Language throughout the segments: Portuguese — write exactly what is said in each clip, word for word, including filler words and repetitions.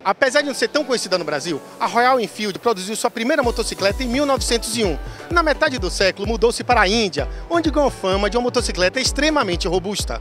Apesar de não ser tão conhecida no Brasil, a Royal Enfield produziu sua primeira motocicleta em mil novecentos e um. Na metade do século, mudou-se para a Índia, onde ganhou fama de uma motocicleta extremamente robusta.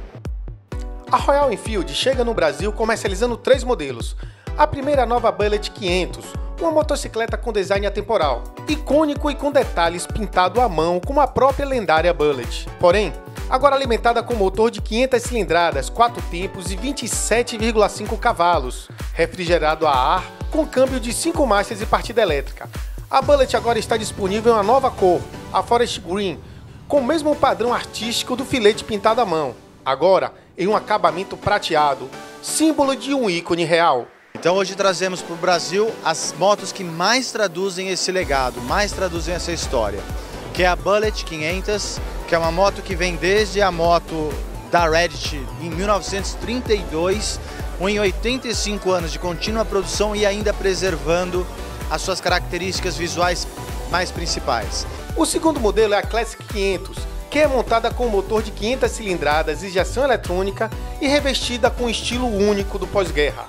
A Royal Enfield chega no Brasil comercializando três modelos. A primeira é a nova Bullet quinhentos, uma motocicleta com design atemporal, icônico e com detalhes pintado à mão como a própria lendária Bullet. Porém, agora alimentada com motor de quinhentas cilindradas, quatro tempos e vinte e sete vírgula cinco cavalos, refrigerado a ar, com câmbio de cinco marchas e partida elétrica. A Bullet agora está disponível em uma nova cor, a Forest Green, com o mesmo padrão artístico do filete pintado à mão, agora em um acabamento prateado, símbolo de um ícone real. Então hoje trazemos para o Brasil as motos que mais traduzem esse legado, mais traduzem essa história, que é a Bullet quinhentos, que é uma moto que vem desde a moto da Reddit em mil novecentos e trinta e dois, com oitenta e cinco anos de contínua produção e ainda preservando as suas características visuais mais principais. O segundo modelo é a Classic quinhentos, que é montada com motor de quinhentas cilindradas, injeção eletrônica e revestida com o estilo único do pós-guerra.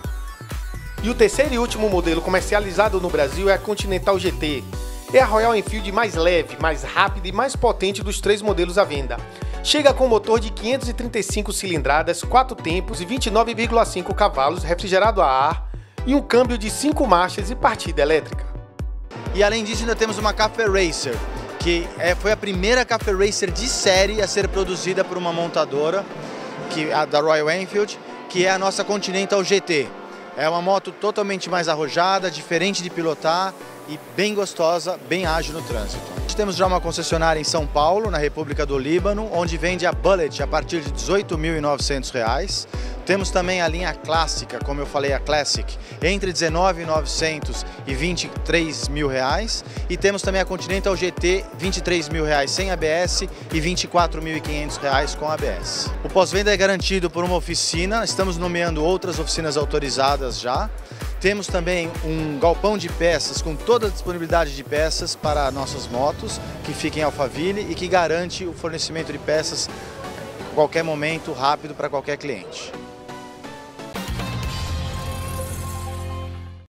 E o terceiro e último modelo comercializado no Brasil é a Continental G T. É a Royal Enfield mais leve, mais rápida e mais potente dos três modelos à venda. Chega com motor de quinhentas e trinta e cinco cilindradas, quatro tempos e vinte e nove vírgula cinco cavalos, refrigerado a ar e um câmbio de cinco marchas e partida elétrica. E além disso ainda temos uma Cafe Racer, que é, foi a primeira Cafe Racer de série a ser produzida por uma montadora, que, a da Royal Enfield, que é a nossa Continental G T. É uma moto totalmente mais arrojada, diferente de pilotar e bem gostosa, bem ágil no trânsito. Temos já uma concessionária em São Paulo, na República do Líbano, onde vende a Bullet a partir de dezoito mil e novecentos reais. Temos também a linha clássica, como eu falei, a Classic, entre dezenove mil e novecentos e vinte e três mil reais. E temos também a Continental G T, vinte e três mil reais sem A B S e vinte e quatro mil e quinhentos reais com A B S. O pós-venda é garantido por uma oficina, estamos nomeando outras oficinas autorizadas já. Temos também um galpão de peças com toda a disponibilidade de peças para nossas motos, que fica em Alphaville e que garante o fornecimento de peças a qualquer momento, rápido para qualquer cliente.